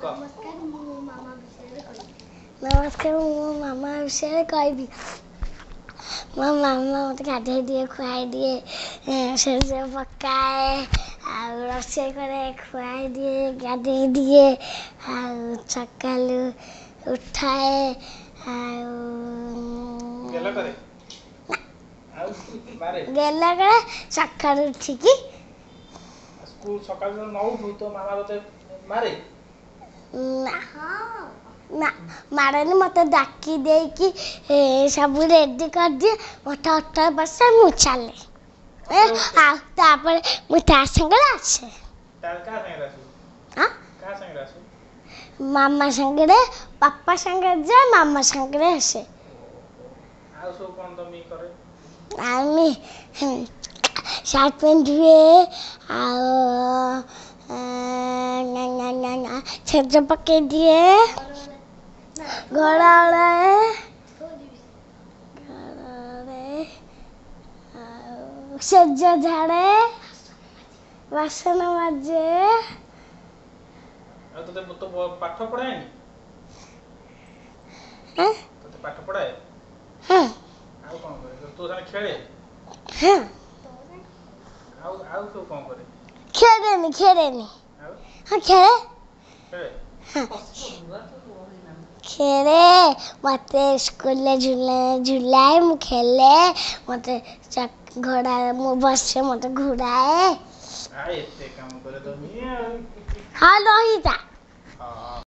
नमस्कार मो मामा विषय कहबी मो मामा मत गाधे दिए खुआई दिए से पकाए रोसे करे खुआई दिए गाधे दिए सकालू उठाए गेला करे सकालू उठिकी स्कूल सकाल न उठू तो मामा तोते मारे ना मारनी मत डाकी दे कि सब रेडी कर दिए मत अटा बस मु चले तापर मु ता संगे आसे मामा संगे पापा संगे जा मामा संगे आसे आमी शर्ट पैंट हुए छेद पके दिए घोड़ा सेज झाड़े बासन माजे तो पाठ पढ़ाए तो पाठ पढ़ाए हां आउ कोन करे तू सारे खेले हां आउ तो कोन करे खेलेनी हां खेले खेले मत स्कूल झुलाए मु खेले मत घोड़ा मो बस से मत घुराए एते काम करे तो मी हां रही था।